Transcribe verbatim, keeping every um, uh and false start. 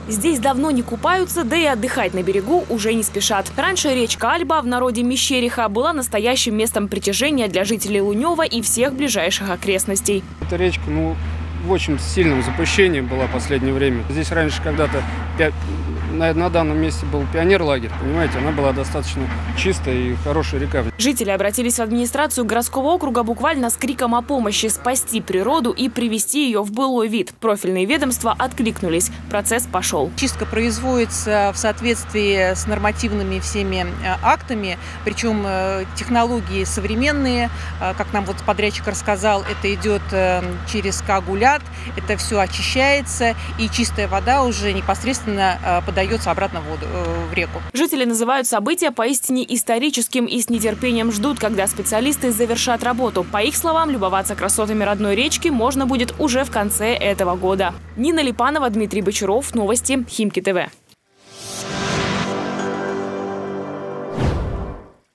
Здесь давно не купаются, да и отдыхать на берегу уже не спешат. Раньше речка Альба, в народе Мещериха, была настоящим местом притяжения для жителей Лунева и всех ближайших окрестностей. Эта речка, ну, в очень сильном запущении была в последнее время. Здесь раньше когда-то на, на данном месте был пионер-лагерь, понимаете, она была достаточно чистая и хорошая река. Жители обратились в администрацию городского округа буквально с криком о помощи спасти природу и привести ее в былой вид. Профильные ведомства откликнулись. Процесс пошел. Чистка производится в соответствии с нормативными всеми актами, причем технологии современные. Как нам вот подрядчик рассказал, это идет через коагулят, это все очищается, и чистая вода уже непосредственно подается обратно в воду, в реку. Жители называют события поистине историческим и с нетерпением ждут, когда специалисты завершат работу. По их словам, любоваться красотами родной речки можно будет уже в конце этого года. Нина Липанова, Дмитрий Бочаров. Новости Химки ТВ.